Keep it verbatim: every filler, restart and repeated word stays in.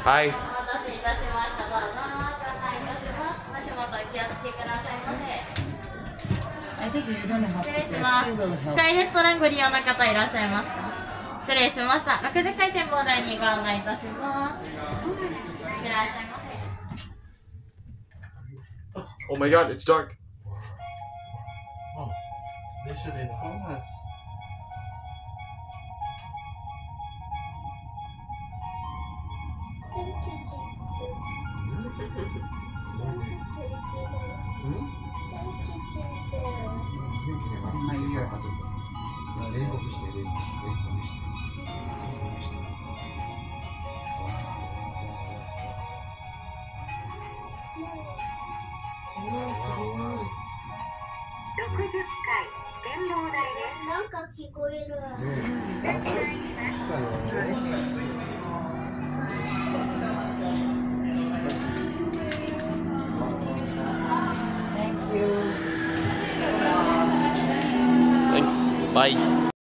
はい。 お待たせいたしました。どうぞご案内いたします。足元お気をつけくださいませ。失礼します。スカイレストランご利用の方いらっしゃいますか？失礼しました。ろくじゅっかい展望台にご案内いたします。いらっしゃいませ。 Oh my god, it's dark. Oh, they should inform us. Thanks. Bye.